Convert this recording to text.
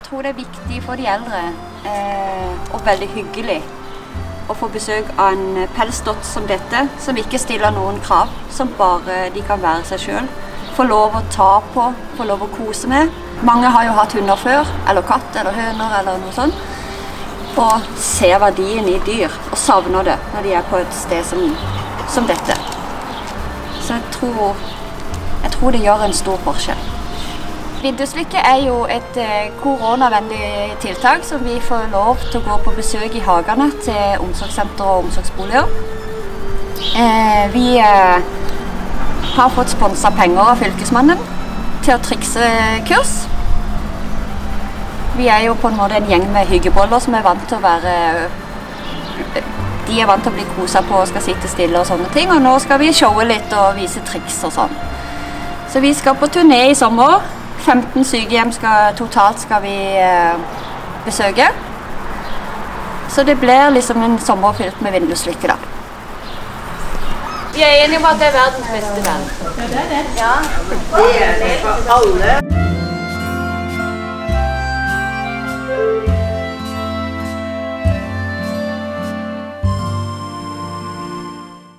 Jeg tror det er viktig for de eldre og veldig hyggelig å få besøk av en pelsdott som dette, som ikke stiller noen krav, som bare de kan være seg selv. Få lov å ta på, få lov å kose med. Mange har jo hatt hunder før, eller katt, eller høner, eller noe sånt. Og ser verdien i dyr, og savner det når de er på et sted som dette. Så jeg tror det gjør en stor forskjell. Vinduslykke er jo et koronavennlig tiltak som vi får lov til å gå på besøk i hagene til omsorgssenter og omsorgsboliger. Vi har fått sponset penger av fylkesmannen til å trikse kurs. Vi er jo på en måte en gjeng med hyggeboller som er vant til å være... De er vant til å bli koset på og skal sitte stille og sånne ting, og nå skal vi showe litt og vise triks og sånn. Så vi skal på turné i sommer. 15 sykehjem totalt skal vi besøke. Så det blir liksom en sommer fylt med vinduslykke da. Vi er enige om at det er verdens beste venn. Ja, det er det. Ja, det er det for alle.